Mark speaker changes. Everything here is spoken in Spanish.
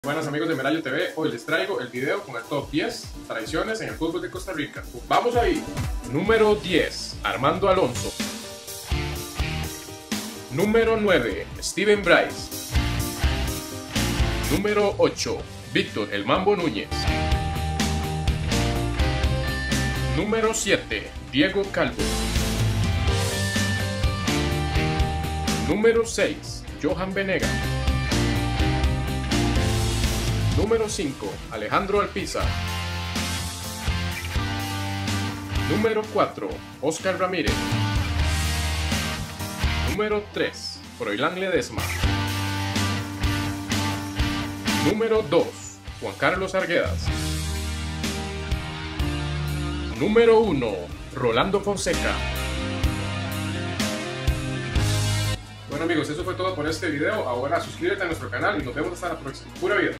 Speaker 1: Buenas amigos de Merayo TV, hoy les traigo el video con el top 10 tradiciones en el fútbol de Costa Rica. ¡Vamos ahí! Número 10, Armando Alonso. Número 9, Steven Bryce. Número 8, Víctor El Mambo Núñez. Número 7, Diego Calvo. Número 6, Johan Venega. Número 5, Alejandro Alpizar. Número 4, Oscar Ramírez. Número 3, Froilán Ledesma. Número 2, Juan Carlos Arguedas. Número 1, Rolando Fonseca. Bueno amigos, eso fue todo por este video. Ahora suscríbete a nuestro canal y nos vemos hasta la próxima. Pura vida.